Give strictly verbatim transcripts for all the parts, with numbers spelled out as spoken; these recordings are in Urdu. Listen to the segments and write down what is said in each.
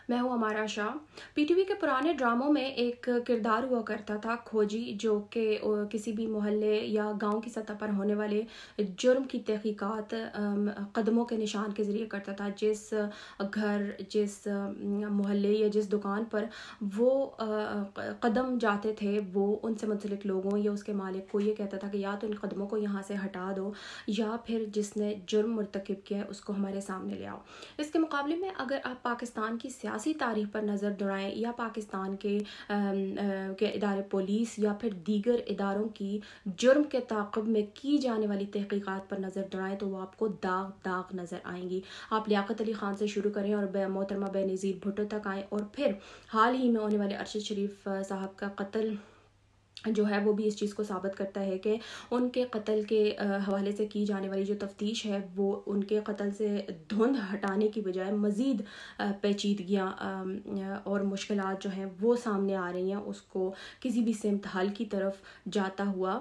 میں ہوں ہمارا شاہ۔ پی ٹی وی کے پرانے ڈراموں میں ایک کردار ہوا کرتا تھا کھوجی، جو کہ کسی بھی محلے یا گاؤں کی سطح پر ہونے والے جرم کی تحقیقات قدموں کے نشان کے ذریعے کرتا تھا۔ جس گھر، جس محلے یا جس دکان پر وہ قدم جاتے تھے، وہ ان سے منسلک لوگوں یا اس کے مالک کو یہ کہتا تھا کہ یا تو ان قدموں کو یہاں سے ہٹا دو، یا پھر جس نے جرم مرتکب کیا ہے اس کو ہمارے سامنے لے آؤ۔ اس کے مقابلے میں اگر آپ پاکستان کی سیاسی تاریخ پر نظر دوڑائیں یا پاکستان کے کے ادارے پولیس یا پھر دیگر اداروں کی جرم کے تعاقب میں کی جانے والی تحقیقات پر نظر دوڑائیں تو وہ آپ کو داغ داغ نظر آئیں گی۔ آپ لیاقت علی خان سے شروع کریں اور محترمہ بے نظیر بھٹو تک آئیں، اور پھر حال ہی میں ہونے والے ارشد شریف صاحب کا قتل جو ہے وہ بھی اس چیز کو ثابت کرتا ہے کہ ان کے قتل کے حوالے سے کی جانے والی جو تفتیش ہے وہ ان کے قتل سے دھند ہٹانے کی بجائے مزید پیچیدگیاں اور مشکلات جو ہیں وہ سامنے آ رہی ہیں، اس کو کسی بھی سمت حل کی طرف جاتا ہوا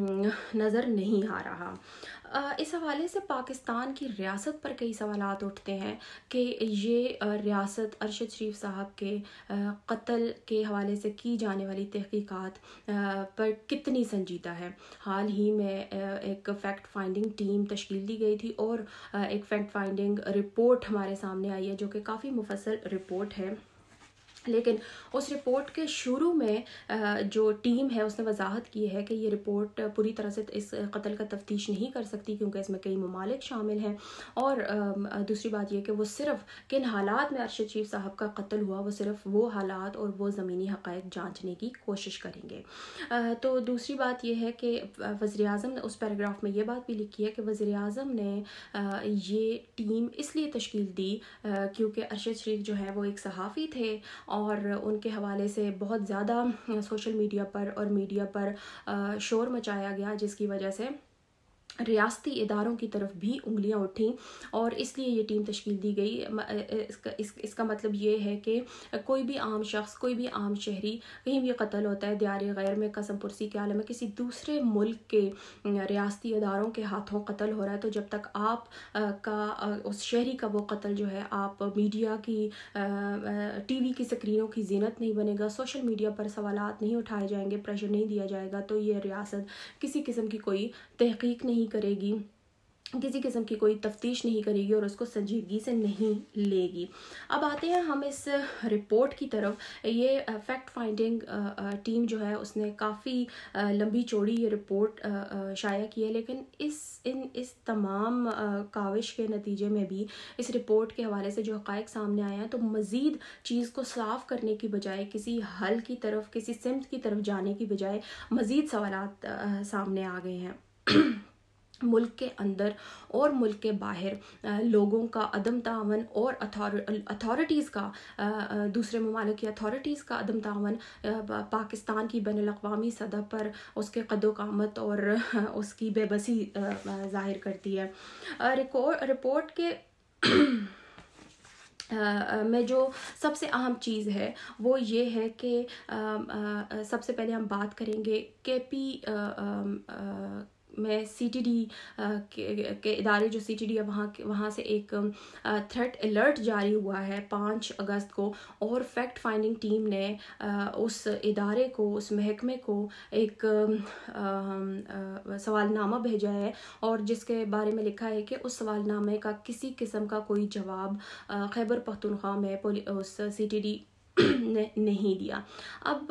نظر نہیں آ رہا۔ اس حوالے سے پاکستان کی ریاست پر کئی سوالات اٹھتے ہیں کہ یہ ریاست ارشد شریف صاحب کے قتل کے حوالے سے کی جانے والی تحقیقات پر کتنی سنجیدہ ہے۔ حال ہی میں ایک فیکٹ فائنڈنگ ٹیم تشکیل دی گئی تھی اور ایک فیکٹ فائنڈنگ رپورٹ ہمارے سامنے آئی ہے جو کہ کافی مفصل رپورٹ ہے، لیکن اس رپورٹ کے شروع میں جو ٹیم ہے اس نے وضاحت کی ہے کہ یہ رپورٹ پوری طرح سے اس قتل کا تفتیش نہیں کر سکتی کیونکہ اس میں کئی ممالک شامل ہیں، اور دوسری بات یہ کہ وہ صرف کن حالات میں ارشد شریف صاحب کا قتل ہوا وہ صرف وہ حالات اور وہ زمینی حقائق جانچنے کی کوشش کریں گے۔ تو دوسری بات یہ ہے کہ وزیر اعظم نے اس پیراگراف میں یہ بات بھی لکھی ہے کہ وزیر اعظم نے یہ ٹیم اس لیے تشکیل دی کیونکہ ارشد شریف جو ہے وہ ایک صحافی تھے اور ان کے حوالے سے بہت زیادہ سوشل میڈیا پر اور میڈیا پر شور مچایا گیا، جس کی وجہ سے ریاستی اداروں کی طرف بھی انگلیاں اٹھیں اور اس لیے یہ ٹیم تشکیل دی گئی۔ اس کا اس, اس کا مطلب یہ ہے کہ کوئی بھی عام شخص، کوئی بھی عام شہری کہیں بھی قتل ہوتا ہے دیار غیر میں، قسم پرسی کے عالم میں، کسی دوسرے ملک کے ریاستی اداروں کے ہاتھوں قتل ہو رہا ہے، تو جب تک آپ کا اس شہری کا وہ قتل جو ہے آپ میڈیا کی ٹی وی کی سکرینوں کی زینت نہیں بنے گا، سوشل میڈیا پر سوالات نہیں اٹھائے جائیں گے، پریشر نہیں دیا جائے گا، تو یہ ریاست کسی قسم کی کوئی تحقیق نہیں کرے گی، کسی قسم کی کوئی تفتیش نہیں کرے گی اور اس کو سنجیدگی سے نہیں لے گی۔ اب آتے ہیں ہم اس رپورٹ کی طرف۔ یہ فیکٹ فائنڈنگ ٹیم جو ہے اس نے کافی لمبی چوڑی یہ رپورٹ شائع کی ہے، لیکن اس ان اس تمام کاوش کے نتیجے میں بھی اس رپورٹ کے حوالے سے جو حقائق سامنے آئے ہیں تو مزید چیز کو صاف کرنے کی بجائے، کسی حل کی طرف، کسی سمت کی طرف جانے کی بجائے مزید سوالات سامنے آ گئے ہیں۔ ملک کے اندر اور ملک کے باہر لوگوں کا عدم تعاون اور اتھارٹیز کا، دوسرے ممالک کی اتھارٹیز کا عدم تعاون پاکستان کی بین الاقوامی سطح پر اس کے قد و قامت اور اس کی بے بسی ظاہر کرتی ہے۔ رپورٹ کے میں جو سب سے اہم چیز ہے وہ یہ ہے کہ سب سے پہلے ہم بات کریں گے کے پی میں سی ٹی ڈی کے ادارے جو سی ٹی ڈی ہے وہاں وہاں سے ایک تھریٹ الرٹ جاری ہوا ہے پانچ اگست کو، اور فیکٹ فائنڈنگ ٹیم نے اس ادارے کو، اس محکمے کو ایک سوال نامہ بھیجا ہے اور جس کے بارے میں لکھا ہے کہ اس سوال نامے کا کسی قسم کا کوئی جواب خیبر پختونخوا میں اس سی ٹی ڈی نے نہیں دیا۔ اب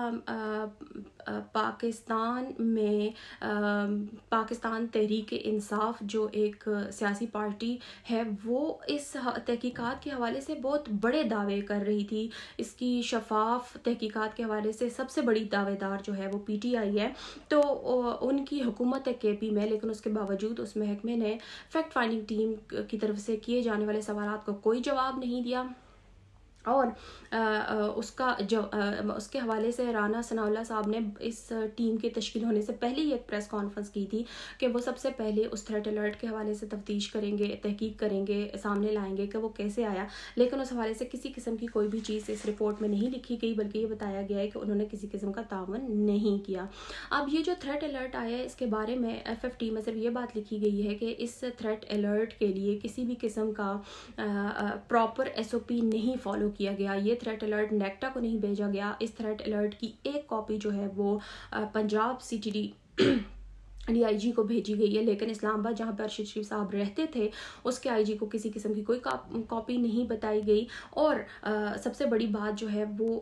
پاکستان میں پاکستان تحریک انصاف جو ایک سیاسی پارٹی ہے وہ اس تحقیقات کے حوالے سے بہت بڑے دعوے کر رہی تھی۔ اس کی شفاف تحقیقات کے حوالے سے سب سے بڑی دعوے دار جو ہے وہ پی ٹی آئی ہے، تو ان کی حکومت ہے کے پی میں، لیکن اس کے باوجود اس محکمے نے فیکٹ فائنڈنگ ٹیم کی طرف سے کیے جانے والے سوالات کو کوئی جواب نہیں دیا، اور اس کا جو اس کے حوالے سے رانا ثناء اللہ صاحب نے اس ٹیم کے تشکیل ہونے سے پہلے ہی ایک پریس کانفرنس کی تھی کہ وہ سب سے پہلے اس تھریٹ الرٹ کے حوالے سے تفتیش کریں گے، تحقیق کریں گے، سامنے لائیں گے کہ وہ کیسے آیا، لیکن اس حوالے سے کسی قسم کی کوئی بھی چیز اس رپورٹ میں نہیں لکھی گئی، بلکہ یہ بتایا گیا ہے کہ انہوں نے کسی قسم کا تعاون نہیں کیا۔ اب یہ جو تھریٹ الرٹ آیا ہے اس کے بارے میں ایف ایف ٹی میں صرف یہ بات لکھی گئی ہے کہ اس تھریٹ الرٹ کے لیے کسی بھی قسم کا پراپر ایس او پی نہیں فالو کیا گیا. یہ تھریٹ الرٹ نیکٹا کو نہیں بھیجا گیا. اس تھریٹ الرٹ کی ایک کاپی جو ہے وہ Punjab C T D D I G کو بھیجی گئی ہے، لیکن اسلام آباد جہاں پہ ارشد شریف صاحب رہتے تھے اس کے آئی جی کو کسی قسم کی کوئی کاپی نہیں بتائی گئی. اور سب سے بڑی بات جو ہے وہ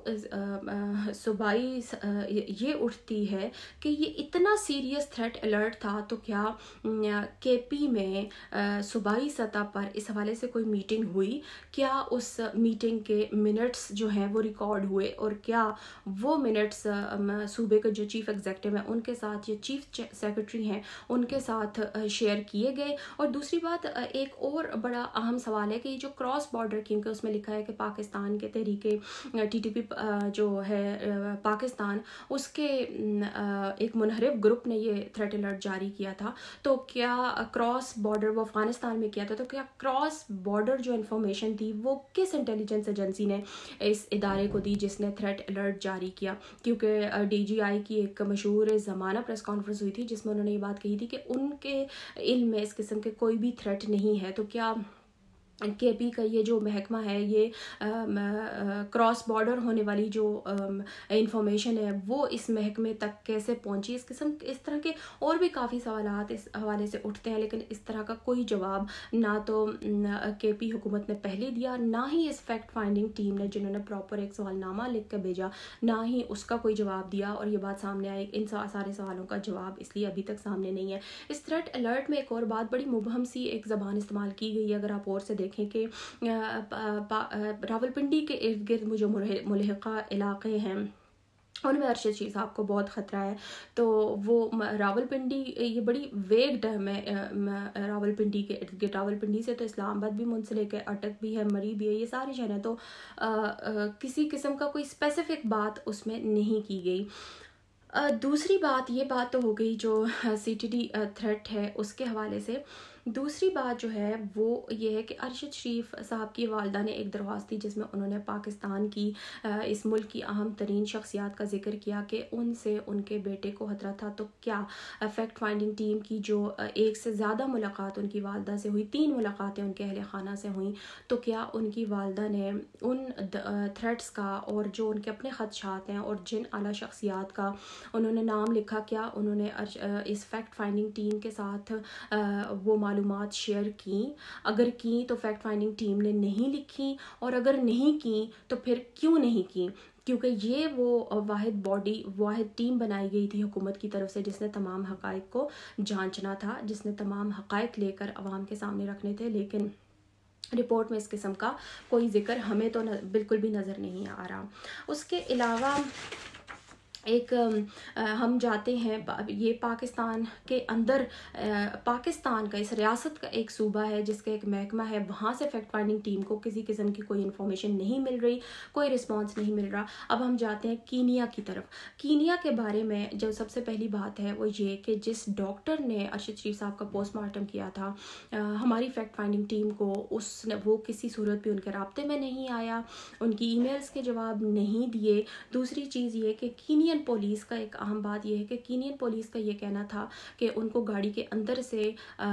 صوبائی یہ اٹھتی ہے کہ یہ اتنا سیریس تھریٹ الرٹ تھا تو کیا کے پی میں صوبائی سطح پر اس حوالے سے کوئی میٹنگ ہوئی؟ کیا اس میٹنگ کے منٹس جو ہیں وہ ریکارڈ ہوئے؟ اور کیا وہ منٹس صوبے کے جو چیف ایگزیکٹو ہیں ان کے ساتھ یا چیف سیکرٹری ہیں ان کے ساتھ شیئر کیے گئے؟ اور دوسری بات ایک اور بڑا اہم سوال ہے کہ یہ جو کراس بارڈر، کیونکہ اس میں لکھا ہے کہ پاکستان کے تحریک ٹی ٹی پی جو ہے پاکستان، اس کے ایک منحرف گروپ نے یہ تھریٹ الرٹ جاری کیا تھا، تو کیا کراس بارڈر وہ افغانستان میں کیا تھا، تو کیا کراس بارڈر جو انفارمیشن تھی وہ کس انٹیلیجنس ایجنسی نے اس ادارے کو دی جس نے تھریٹ الرٹ جاری کیا؟ کیونکہ ڈی جی آئی کی ایک مشہور زمانہ پریس کانفرنس ہوئی تھی جس میں انہوں نے یہ بات کہی تھی کہ ان کے علم میں اس قسم کے کوئی بھی تھریٹ نہیں ہے. تو کیا کے پی کا یہ جو محکمہ ہے یہ کراس بارڈر ہونے والی جو انفارمیشن ہے وہ اس محکمے تک کیسے پہنچی؟ اس قسم اس طرح کے اور بھی کافی سوالات اس حوالے سے اٹھتے ہیں، لیکن اس طرح کا کوئی جواب نہ تو کے پی حکومت نے پہلے دیا، نہ ہی اس فیکٹ فائنڈنگ ٹیم نے جنہوں نے پراپر ایک سوال نامہ لکھ کے بھیجا، نہ ہی اس کا کوئی جواب دیا. اور یہ بات سامنے آئی، ان سارے سوالوں کا جواب اس لیے ابھی تک سامنے نہیں ہے. اس تھریٹ الرٹ میں ایک اور بات، بڑی مبہم سی ایک زبان استعمال کی گئی ہے. اگر آپ اور سے دیکھیں کہ راولپنڈی کے ارد گرد جو ملحقہ علاقے ہیں ان میں ارشد شریف صاحب کو بہت خطرہ ہے، تو وہ راولپنڈی یہ بڑی ویگ ٹرم ہے. راولپنڈی کے ارد گرد، راولپنڈی سے تو اسلام آباد بھی منسلک ہے، اٹک بھی ہے، مری بھی ہے، یہ ساری شہریں، تو کسی قسم کا کوئی اسپیسیفک بات اس میں نہیں کی گئی. دوسری بات، یہ بات تو ہو گئی جو سی ٹی ڈی تھریٹ ہے اس کے حوالے سے. دوسری بات جو ہے وہ یہ ہے کہ ارشد شریف صاحب کی والدہ نے ایک درخواست دی جس میں انہوں نے پاکستان کی اس ملک کی اہم ترین شخصیات کا ذکر کیا کہ ان سے ان کے بیٹے کو خطرہ تھا. تو کیا فیکٹ فائنڈنگ ٹیم کی جو ایک سے زیادہ ملاقات ان کی والدہ سے ہوئی، تین ملاقاتیں ان کے اہل خانہ سے ہوئیں، تو کیا ان کی والدہ نے ان تھریٹس کا اور جو ان کے اپنے خدشات ہیں اور جن اعلیٰ شخصیات کا انہوں نے نام لکھا، کیا انہوں نے اس فیکٹ فائنڈنگ ٹیم کے ساتھ وہ معلومات شیئر کیں؟ اگر کیں تو فیکٹ فائنڈنگ ٹیم نے نہیں لکھی، اور اگر نہیں کیں تو پھر کیوں نہیں کیں؟ کیونکہ یہ وہ واحد باڈی، واحد ٹیم بنائی گئی تھی حکومت کی طرف سے جس نے تمام حقائق کو جانچنا تھا، جس نے تمام حقائق لے کر عوام کے سامنے رکھنے تھے. لیکن رپورٹ میں اس قسم کا کوئی ذکر ہمیں تو بالکل بھی نظر نہیں آ رہا. اس کے علاوہ ایک ہم جاتے ہیں، یہ پاکستان کے اندر پاکستان کا اس ریاست کا ایک صوبہ ہے جس کا ایک محکمہ ہے، وہاں سے فیکٹ فائنڈنگ ٹیم کو کسی قسم کی کوئی انفارمیشن نہیں مل رہی، کوئی رسپانس نہیں مل رہا. اب ہم جاتے ہیں کینیا کی طرف. کینیا کے بارے میں جو سب سے پہلی بات ہے وہ یہ کہ جس ڈاکٹر نے ارشد شریف صاحب کا پوسٹ مارٹم کیا تھا، ہماری فیکٹ فائنڈنگ ٹیم کو اس نے وہ کسی صورت بھی ان کے رابطے میں نہیں آیا، ان کی ای میلز کے جواب نہیں دیے. دوسری چیز یہ کہ کینیا پولیس کا ایک اہم بات یہ ہے کہ کینین پولیس کا یہ کہنا تھا کہ ان کو گاڑی کے اندر سے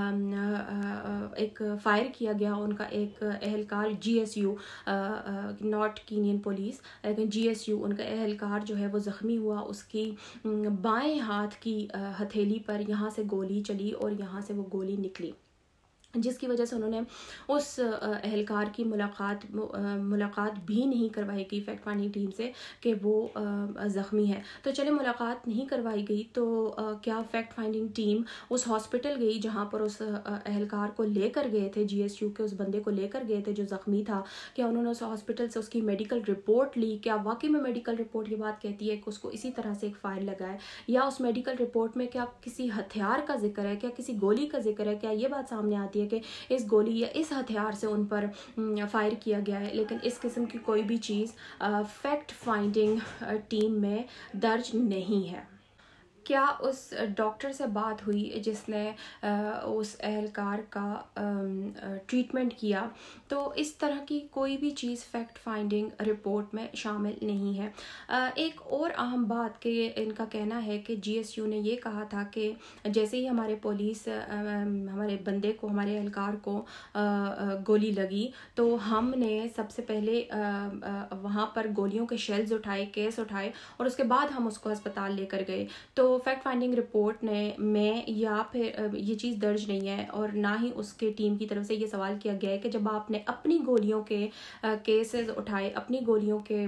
ایک فائر کیا گیا، ان کا ایک اہلکار G S U, not Kenyan police لیکن جی ایس یو، ان کا اہلکار جو ہے وہ زخمی ہوا، اس کی بائیں ہاتھ کی ہتھیلی پر یہاں سے گولی چلی اور یہاں سے وہ گولی نکلی، جس کی وجہ سے انہوں نے اس اہلکار کی ملاقات ملاقات بھی نہیں کروائی گئی فیکٹ فائنڈنگ ٹیم سے کہ وہ زخمی ہے. تو چلے ملاقات نہیں کروائی گئی تو کیا فیکٹ فائنڈنگ ٹیم اس ہاسپٹل گئی جہاں پر اس اہلکار کو لے کر گئے تھے، جی ایس یو کے اس بندے کو لے کر گئے تھے جو زخمی تھا، کیا انہوں نے اس ہاسپٹل سے اس کی میڈیکل رپورٹ لی؟ کیا واقعی میں میڈیکل رپورٹ یہ بات کہتی ہے کہ اس کو اسی طرح سے ایک فائر لگا ہے، یا اس میڈیکل رپورٹ میں کیا کسی ہتھیار کا ذکر ہے، کیا کسی گولی کا ذکر ہے؟ کیا یہ بات سامنے آتی ہے کہ اس گولی یا اس ہتھیار سے ان پر فائر کیا گیا ہے؟ لیکن اس قسم کی کوئی بھی چیز فیکٹ فائنڈنگ ٹیم میں درج نہیں ہے. کیا اس ڈاکٹر سے بات ہوئی جس نے اس اہلکار کا ٹریٹمنٹ کیا؟ تو اس طرح کی کوئی بھی چیز فیکٹ فائنڈنگ رپورٹ میں شامل نہیں ہے۔ ایک اور اہم بات کہ ان کا کہنا ہے کہ جی ایس یو نے یہ کہا تھا کہ جیسے ہی ہمارے پولیس ہمارے بندے کو ہمارے اہلکار کو گولی لگی تو ہم نے سب سے پہلے وہاں پر گولیوں کے شیلز اٹھائے، کیس اٹھائے اور اس کے بعد ہم اس کو ہسپتال لے کر گئے۔ تو فیکٹ فائنڈنگ رپورٹ نے میں یا پھر یہ چیز درج نہیں ہے اور نہ ہی اس کے ٹیم کی طرف سے یہ سوال کیا گیا ہے کہ جب آپ نے اپنی گولیوں کے کیسز اٹھائے، اپنی گولیوں کے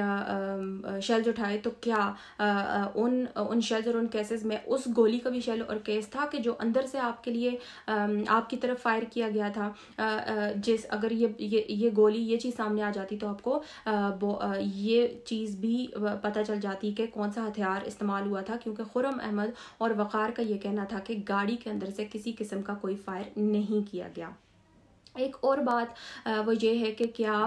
شیلز اٹھائے تو کیا ان ان شیلز اور ان کیسز میں اس گولی کا بھی شیل اور کیس تھا کہ جو اندر سے آپ کے لیے آپ کی طرف فائر کیا گیا تھا؟ جس اگر یہ یہ گولی یہ چیز سامنے آ جاتی تو آپ کو یہ چیز بھی پتہ چل جاتی کہ کون سا ہتھیار استعمال ہوا تھا، کیونکہ خرم احمد اور وقار کا یہ کہنا تھا کہ گاڑی کے اندر سے کسی قسم کا کوئی فائر نہیں کیا گیا۔ ایک اور بات وہ یہ ہے کہ کیا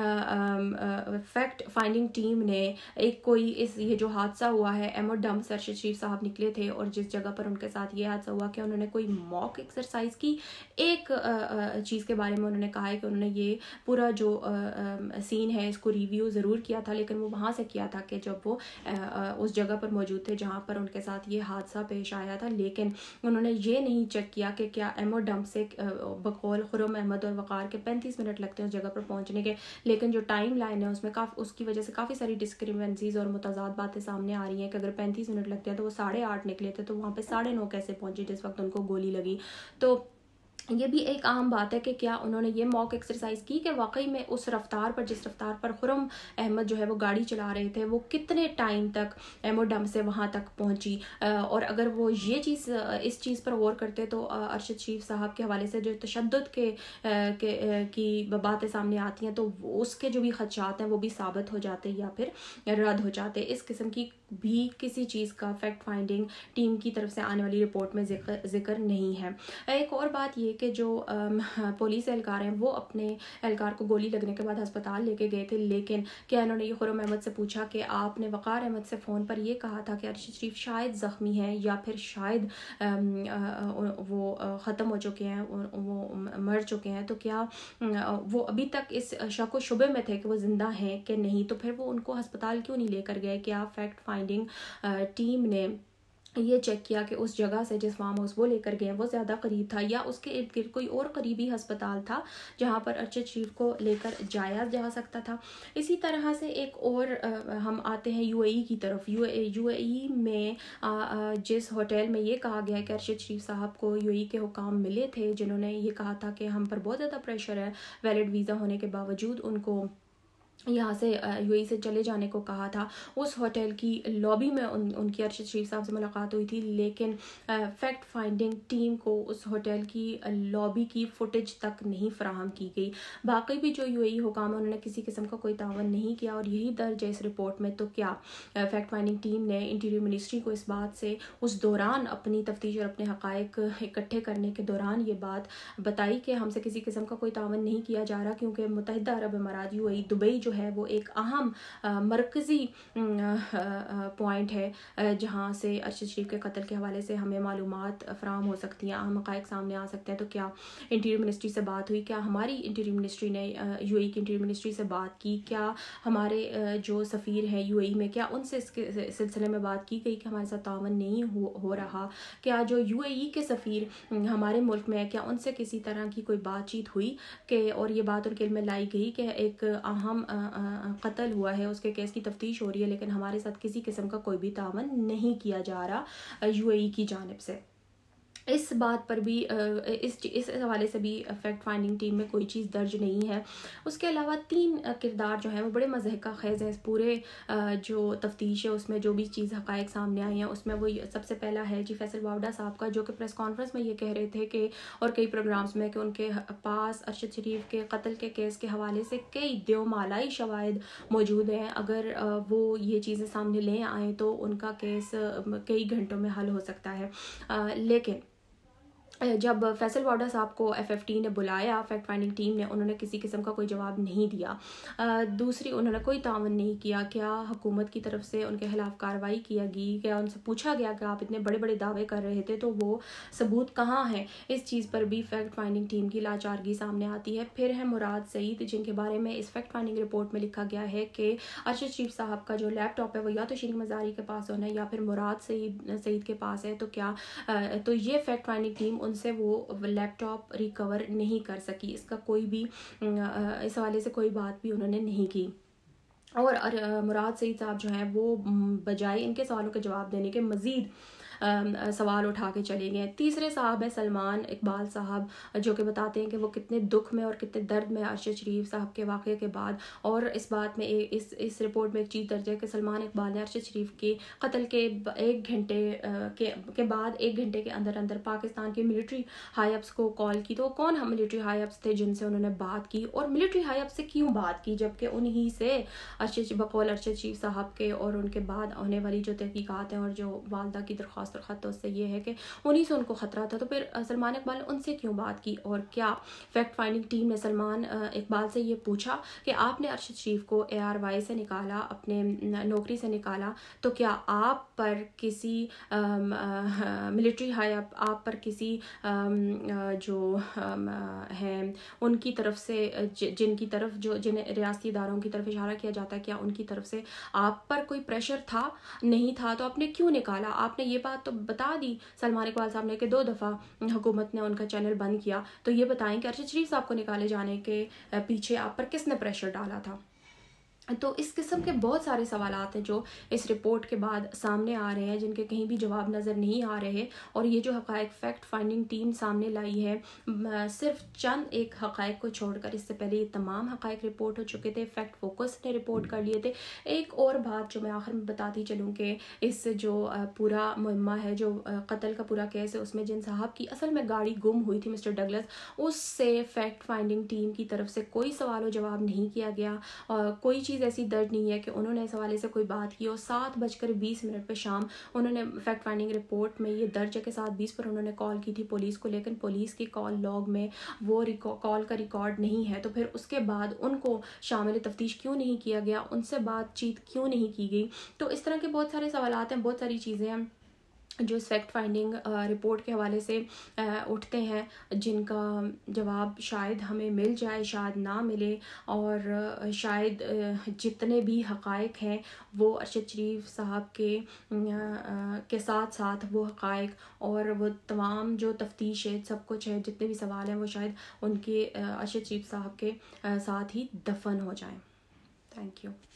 فیکٹ فائنڈنگ ٹیم نے ایک کوئی اس یہ جو حادثہ ہوا ہے ایمو ڈمپ سے ارشد شریف صاحب نکلے تھے اور جس جگہ پر ان کے ساتھ یہ حادثہ ہوا کہ انہوں نے کوئی موک ایکسرسائز کی؟ ایک چیز کے بارے میں انہوں نے کہا ہے کہ انہوں نے یہ پورا جو سین ہے اس کو ریویو ضرور کیا تھا، لیکن وہ وہاں سے کیا تھا کہ جب وہ اس جگہ پر موجود تھے جہاں پر ان کے ساتھ یہ حادثہ پیش آیا تھا، لیکن انہوں نے یہ نہیں چیک کیا کہ کیا ایمو ڈمپ سے بقول خرم احمد اور وقار کے پینتیس منٹ لگتے ہیں اس جگہ پر پہنچنے کے، لیکن جو ٹائم لائن ہے اس میں کافی اس کی وجہ سے کافی ساری ڈسکریمنسیز اور متضاد باتیں سامنے آ رہی ہیں کہ اگر پینتیس منٹ لگتے ہیں تو وہ ساڑھے آٹھ نکلے تھے تو وہاں پہ ساڑھے نو کیسے پہنچے جس وقت ان کو گولی لگی؟ تو یہ بھی ایک اہم بات ہے کہ کیا انہوں نے یہ موک ایکسرسائز کی کہ واقعی میں اس رفتار پر جس رفتار پر خرم احمد جو ہے وہ گاڑی چلا رہے تھے وہ کتنے ٹائم تک ایمو ڈم سے وہاں تک پہنچی؟ اور اگر وہ یہ چیز اس چیز پر غور کرتے تو ارشد شریف صاحب کے حوالے سے جو تشدد کے کی باتیں سامنے آتی ہیں تو اس کے جو بھی خدشات ہیں وہ بھی ثابت ہو جاتے یا پھر رد ہو جاتے۔ اس قسم کی بھی کسی چیز کا فیکٹ فائنڈنگ ٹیم کی طرف سے آنے والی رپورٹ میں ذکر ذکر نہیں ہے۔ ایک اور بات یہ کہ جو پولیس اہلکار ہیں وہ اپنے اہلکار کو گولی لگنے کے بعد ہسپتال لے کے گئے تھے، لیکن کیا انہوں نے یہ خرم احمد سے پوچھا کہ آپ نے وقار احمد سے فون پر یہ کہا تھا کہ ارشد شریف شاید زخمی ہیں یا پھر شاید وہ ختم ہو چکے ہیں، وہ مر چکے ہیں، تو کیا وہ ابھی تک اس شک و شبے میں تھے کہ وہ زندہ ہیں کہ نہیں؟ تو پھر وہ ان کو ہسپتال کیوں نہیں لے کر گئے؟ کیا فیکٹ فائنڈنگ ٹیم نے یہ چیک کیا کہ اس جگہ سے جس فارم ہاؤس وہ لے کر گئے وہ زیادہ قریب تھا یا اس کے ارد گرد کوئی اور قریبی ہسپتال تھا جہاں پر ارشد شریف کو لے کر جایا جا سکتا تھا؟ اسی طرح سے ایک اور ہم آتے ہیں یو اے ای کی طرف۔ یو اے یو اے ای میں جس ہوٹل میں یہ کہا گیا ہے کہ ارشد شریف صاحب کو یو اے ای کے حکام ملے تھے جنہوں نے یہ کہا تھا کہ ہم پر بہت زیادہ پریشر ہے، ویلڈ ویزا ہونے کے باوجود ان کو یہاں سے یو اے سے چلے جانے کو کہا تھا، اس ہوٹل کی لابی میں ان ان کی ارشد شریف صاحب سے ملاقات ہوئی تھی، لیکن فیکٹ فائنڈنگ ٹیم کو اس ہوٹل کی لابی کی فوٹیج تک نہیں فراہم کی گئی۔ باقی بھی جو یو اے ای حکام ہیں انہوں نے کسی قسم کا کوئی تعاون نہیں کیا اور یہی درج ہے اس رپورٹ میں۔ تو کیا فیکٹ فائنڈنگ ٹیم نے انٹیریئر منسٹری کو اس بات سے اس دوران اپنی تفتیش اور اپنے حقائق اکٹھے کرنے کے دوران یہ بات بتائی کہ ہم سے کسی قسم کا کوئی تعاون نہیں کیا جا رہا، کیونکہ متحدہ عرب امارات یو اے ای دبئی جو ہے وہ ایک اہم مرکزی پوائنٹ ہے جہاں سے ارشد شریف کے قتل کے حوالے سے ہمیں معلومات فراہم ہو سکتی ہیں، اہم حقائق سامنے آ سکتے ہیں۔ تو کیا انٹیریئر منسٹری سے بات ہوئی؟ کیا ہماری انٹیریئر منسٹری نے یو اے ای کی انٹیریئر منسٹری سے بات کی؟ کیا ہمارے جو سفیر ہیں یو اے ای میں کیا ان سے اس کے سلسلے میں بات کی گئی کہ ہمارے ساتھ تعاون نہیں ہو ہو رہا؟ کیا جو یو اے ای کے سفیر ہمارے ملک میں ہے کیا ان سے کسی طرح کی کوئی بات چیت ہوئی کہ اور یہ بات ان کے علم میں لائی گئی کہ ایک اہم قتل ہوا ہے، اس کے کیس کی تفتیش ہو رہی ہے لیکن ہمارے ساتھ کسی قسم کا کوئی بھی تعاون نہیں کیا جا رہا یو اے ای کی جانب سے؟ اس بات پر بھی اس اس حوالے سے بھی فیکٹ فائنڈنگ ٹیم میں کوئی چیز درج نہیں ہے۔ اس کے علاوہ تین کردار جو ہیں وہ بڑے مضحکہ خیز ہیں اس پورے جو تفتیش ہے اس میں جو بھی چیز حقائق سامنے آئی ہیں اس میں وہ سب سے پہلا ہے جی فیصل واوڈا صاحب کا، جو کہ پریس کانفرنس میں یہ کہہ رہے تھے کہ اور کئی پروگرامز میں کہ ان کے پاس ارشد شریف کے قتل کے کیس کے حوالے سے کئی دیومالائی شواہد موجود ہیں، اگر وہ یہ چیزیں سامنے لے آئیں تو ان کا کیس کئی گھنٹوں میں حل ہو سکتا ہے۔ لیکن جب فیصل وارڈا صاحب کو ایف ایف ٹی نے بلایا فیکٹ فائنڈنگ ٹیم نے، انہوں نے کسی قسم کا کوئی جواب نہیں دیا. دوسری انہوں نے کوئی تعاون نہیں کیا. کیا حکومت کی طرف سے ان کے خلاف کارروائی کیا گئی؟ کیا ان سے پوچھا گیا کہ آپ اتنے بڑے بڑے دعوے کر رہے تھے تو وہ ثبوت کہاں ہیں؟ اس چیز پر بھی فیکٹ فائنڈنگ ٹیم کی لاچارگی سامنے آتی ہے. پھر ہے مراد سعید، جن کے بارے میں اس فیکٹ فائنڈنگ رپورٹ میں لکھا گیا ہے کہ ارشد شریف صاحب کا جو لیپ ٹاپ ہے وہ یا تو شیریں مزاری کے پاس ہونا ہے یا پھر مراد سعید سعید کے پاس ہے. تو کیا تو یہ فیکٹ فائنڈنگ ٹیم ان سے وہ لیپ ٹاپ ریکور نہیں کر سکی. اس کا کوئی بھی اس حوالے سے کوئی بات بھی انہوں نے نہیں کی. اور مراد سعید صاحب جو ہیں وہ بجائے ان کے سوالوں کے جواب دینے کے مزید سوال اٹھا کے چلے گئے. تیسرے صاحب ہیں سلمان اقبال صاحب، جو کہ بتاتے ہیں کہ وہ کتنے دکھ میں اور کتنے درد میں ارشد شریف صاحب کے واقعے کے بعد. اور اس بات میں اس اس رپورٹ میں ایک چیز درج ہے کہ سلمان اقبال نے ارشد شریف کے قتل کے ایک گھنٹے کے کے بعد ایک گھنٹے کے اندر اندر پاکستان کے ملٹری ہائی اپس کو کال کی. تو کون ہم ملٹری ہائی اپس تھے جن سے انہوں نے بات کی، اور ملٹری ہائی اپس سے کیوں بات کی جبکہ انہی سے ارشد بقول ارشد شریف صاحب کے اور ان کے بعد ہونے والی جو تحقیقات ہیں اور جو والدہ کی درخواست اور خط اس سے یہ ہے کہ انہی سے ان کو خطرہ تھا. تو پھر سلمان اقبال نے ان سے کیوں بات کی؟ اور کیا فیکٹ فائنڈنگ ٹیم نے سلمان اقبال سے یہ پوچھا کہ آپ نے ارشد شریف کو اے آر وائی سے نکالا، اپنے نوکری سے نکالا، تو کیا آپ پر کسی ملٹری ہائی اپ آپ پر کسی جو ہیں ان کی طرف سے جن کی طرف جو جن ریاستی اداروں کی طرف اشارہ کیا جاتا ہے، کیا ان کی طرف سے آپ پر کوئی پریشر تھا؟ نہیں تھا. تو آپ نے کیوں نکالا؟ آپ نے یہ بات تو بتا دی سلمان اقبال صاحب نے کہ دو دفعہ حکومت نے ان کا چینل بند کیا. تو یہ بتائیں کہ ارشد شریف صاحب کو نکالے جانے کے پیچھے آپ پر کس نے پریشر ڈالا تھا؟ تو اس قسم کے بہت سارے سوالات ہیں جو اس رپورٹ کے بعد سامنے آ رہے ہیں، جن کے کہیں بھی جواب نظر نہیں آ رہے. اور یہ جو حقائق فیکٹ فائنڈنگ ٹیم سامنے لائی ہے، صرف چند ایک حقائق کو چھوڑ کر، اس سے پہلے یہ تمام حقائق رپورٹ ہو چکے تھے، فیکٹ فوکس نے رپورٹ کر لیے تھے. ایک اور بات جو میں آخر میں بتاتی چلوں کہ اس جو پورا مہمہ ہے، جو قتل کا پورا کیس ہے، اس میں جن صاحب کی اصل میں گاڑی گم ہوئی تھی مسٹر ڈگلس، اس سے فیکٹ فائنڈنگ ٹیم کی طرف سے کوئی سوال و جواب نہیں کیا گیا. اور کوئی چیز ایسی درج نہیں ہے کہ انہوں نے اس حوالے سے کوئی بات کی. اور سات بج کر بیس منٹ پہ شام انہوں نے فیکٹ فائنڈنگ رپورٹ میں یہ درج ہے کہ سات بیس پر انہوں نے کال کی تھی پولیس کو، لیکن پولیس کی کال لاگ میں وہ کال کا ریکارڈ نہیں ہے. تو پھر اس کے بعد ان کو شامل تفتیش کیوں نہیں کیا گیا؟ ان سے بات چیت کیوں نہیں کی گئی؟ تو اس طرح کے بہت سارے سوالات ہیں، بہت ساری چیزیں ہیں جو اس فیکٹ فائنڈنگ رپورٹ کے حوالے سے اٹھتے ہیں، جن کا جواب شاید ہمیں مل جائے، شاید نہ ملے. اور شاید جتنے بھی حقائق ہیں وہ ارشد شریف صاحب کے کے ساتھ ساتھ وہ حقائق اور وہ تمام جو تفتیش ہے، سب کچھ ہے، جتنے بھی سوال ہیں، وہ شاید ان کے ارشد شریف صاحب کے ساتھ ہی دفن ہو جائیں. Thank you.